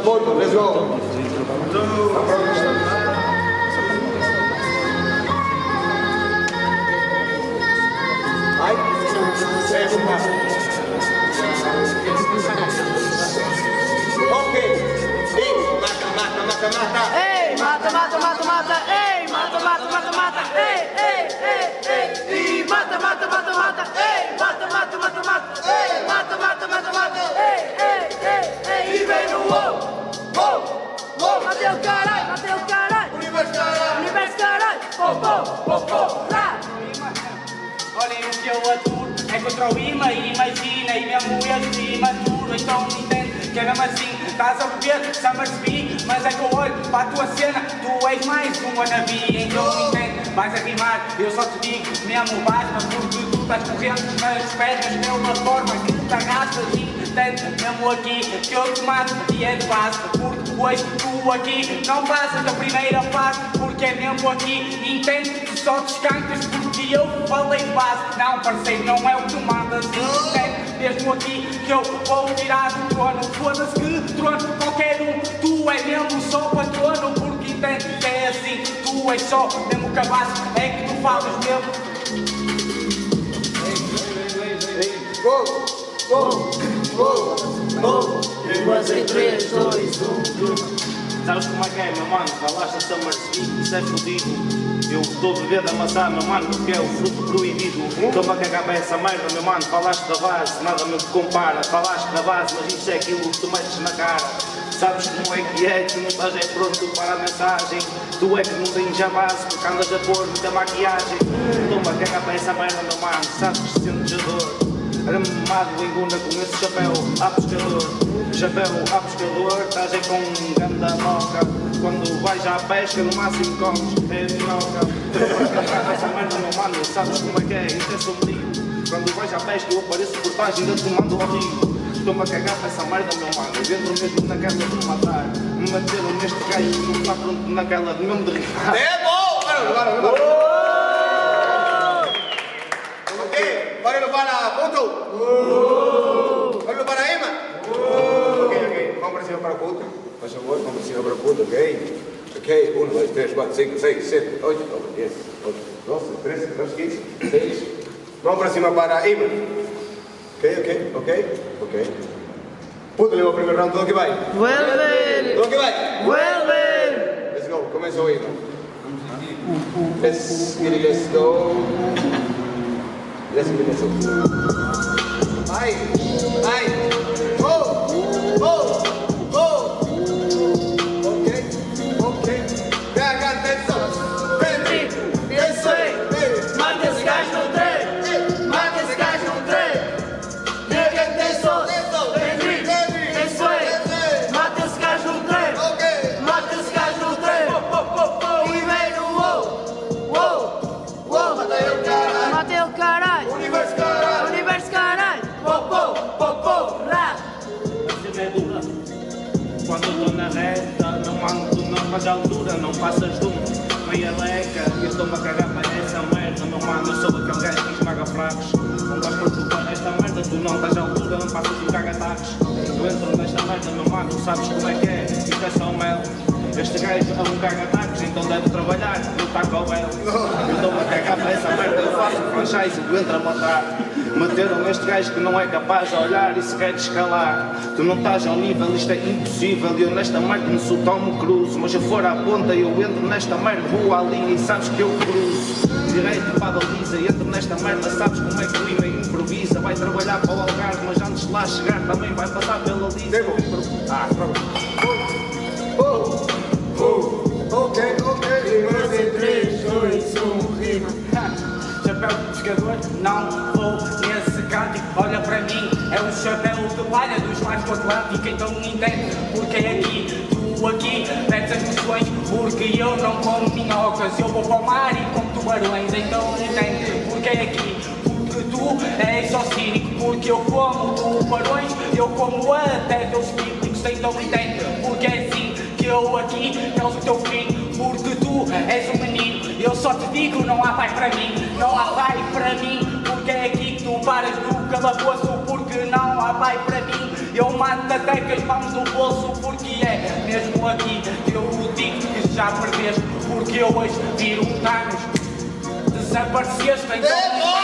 Puto, let's go. Ai, ok. Ei, mata. Ei, mata. Ei, mata. Ei, mata. Ei, mata. Ei, mata. Ei, e vem no wow. Matei o caralho. Universo caralho. Pô, lá. Olhem o que eu aturo, é contra o imã e imagina, e mesmo este imaturo, então entende que é mesmo assim, estás a beber, Summersby, mas é que eu olho para a tua cena, tu és mais um wannabe, então entende, vais a rimar, eu só te digo, mesmo basta, porque tu estás correndo nas pernas de uma forma que te arrastas, entende, mesmo aqui, que eu te mato, e é de base, porque hoje tu aqui não passas da primeira fase, porque é mesmo aqui, entende, tu só descancas, porque eu falei de base, não parceiro, não é o que tu mandas, entende, mesmo aqui que eu vou tirar do trono, foda-se que trono, qualquer um, tu é mesmo só patrono, porque entende que é assim, tu és só mesmo cabaço, é que tu falas mesmo. Mas em 3, 2, 1. Sabes como é que é, meu mano? Falaste de Summersby, isso é fodido. Eu estou a beber da maçã, meu mano, porque é o fruto proibido. Estou-me a cagar para essa merda, meu mano. Falaste da base, nada me compara. Falaste da base, mas isso é aquilo que tu metes na cara. Sabes como é que é, tu não estás é pronto para a mensagem. Tu é que não tens a base, porque andas a pôr muita maquiagem. Estou-me a cagar para essa merda, meu mano. Sabes que sentes a dor. Era mamado em Guna com esse chapéu a pescador. Chapéu a pescador, estás aí com um ganda moca. Quando vais à pesca, no máximo comes é minhoca. Essa merda, meu mano, sabes como é que é? Isso é sombrio. Quando vais à pesca, eu apareço por trás e ainda te mando ao rio. Estou-me a cagar para essa merda, meu mano. Eu entro mesmo naquela de me matar. Me meteram neste gajo que não está pronto naquela de mesmo de rimar. É bom! Agora. Ok, barulho para Puto. Barulho para Ima. Ok. Vamos para cima para Puto. Por favor, vamos para cima para Puto, ok? Ok, 1, 2, 3, 4, 5, 6, 7, 8, 9, 10, 11, 12, 13, 14, 15, 16. Vamos para cima para Ima. Ok. Puto, levou o primeiro round, tudo que vai. Vuelve. Tudo que vai. Let's go, começa o Ima. Let's go. Vai. Ok. Pega atenção. Isso aí. Mata esse gajo no trem. Pega atenção. Isso aí. Mata esse gajo no trem. E vem no wow. Matei o caralho. Universo caralho. Pô, lá. A cena é dura. Quando estou na reta, não ando, não faz altura, não passas de meia leca. Eu estou-me a cagar para essa merda, meu mano. Eu sou aquele gajo que esmaga fracos. Não vais preocupar nesta merda, tu não estás à altura, não passas de caga-ataques. Eu entro nesta merda, meu mano, sabes como é que é? Isto é só mel. Este gajo é um caga-ataques, então deve trabalhar no Taco Bell. Eu estou-me a cagar para essa merda, eu faço franchise, eu entro a matar. Meteram este gajo que não é capaz de olhar e se quer escalar. Tu não estás ao nível, isto é impossível. Eu nesta merda não sou Tom Cruise, mas eu for à ponta eu entro nesta merda, vou à linha e sabes que eu cruzo. Direito para a baliza, entro nesta merda, sabes como é que o IMA improvisa. Vai trabalhar para o Algarve, mas antes de lá chegar também vai passar pela lisa. Ok. Mas em 3, 2, 1, rima. Chapéu de pescador, não vou nesse cântico, olha para mim, é o chapéu de palha dos mares do Atlântico, então entende, porque é aqui, tu aqui, metes as noções, porque eu não como minhocas, eu vou para o mar e como tubarões, então entende, porque é aqui, porque tu és só cínico, porque eu como tubarões, eu como até teus píplicos, então entende, porque é assim, que eu aqui causo o teu fim, porque tu és um menino, eu só te digo, não há pai para mim, porque é aqui que tu paras do calabouço, porque não há pai para mim, Eu mato até que as mãos no bolso, porque é mesmo aqui que eu digo que já perdeste, porque eu hoje tiro um Thanos. Desapareceste, então.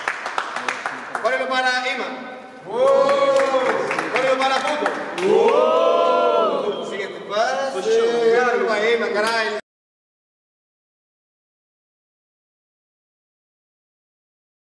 Ponelo para Ima. Ponelo para Puto.